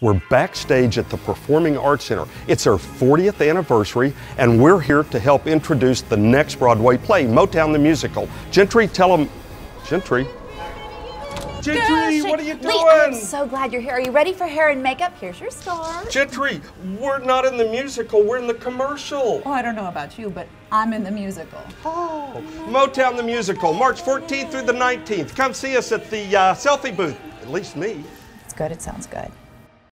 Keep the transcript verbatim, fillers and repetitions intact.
We're backstage at the Performing Arts Center. It's our fortieth anniversary, and we're here to help introduce the next Broadway play, MOTOWN the Musical. Gentry, tell them, Gentry. Gentry, what are you doing? Lee, I'm so glad you're here. Are you ready for hair and makeup? Here's your star. Gentry, we're not in the musical, we're in the commercial. Oh, I don't know about you, but I'm in the musical. Oh, MOTOWN the Musical, March fourteenth through the nineteenth. Come see us at the uh, selfie booth, at least me. It's good, it sounds good.